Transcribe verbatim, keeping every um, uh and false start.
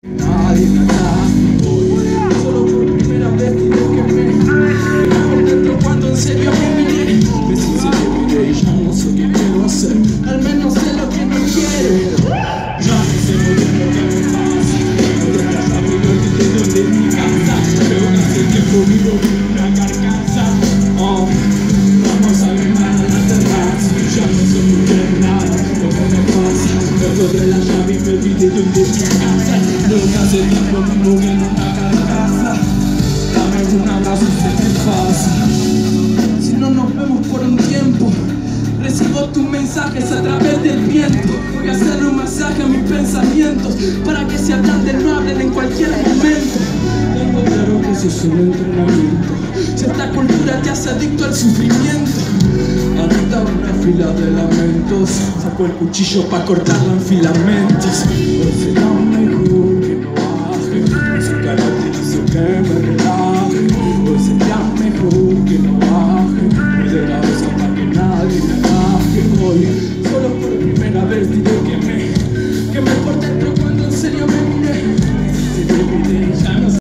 Nadie me atrapa hoy, solo por primera vez diré que me pego por dentro cuando en serio me miré. Me sinceré, miré y ya no sé qué quiero hacer, al menos sé lo que no quiero. Ya no sé muy bien lo que me pasa, no dejas a mi olvidé donde es mi casa, pero que hace tiempo vivo una carcasa. Oh, vamos a quemar la terraza, ya no sé muy bien nada lo que me pasa, pero de la llave y me olvidé donde es mi casa. Lo que hace tiempo vivo en una carcasa, dame un abrazo y sé que es fácil. Si no nos vemos por un tiempo, recibo tus mensajes a través del viento. Voy a hacerle un masaje a mis pensamientos para que si hablan de no hablen en cualquier momento. Tengo claro que eso es un entrenamiento, si esta cultura te hace adicto al sufrimiento. Adicta a una fila de lamentos, saco el cuchillo pa' cortarla en filamentos. Hoy será mejor que no baje, ese carácter hizo que me relaje. Hoy será mejor que no baje.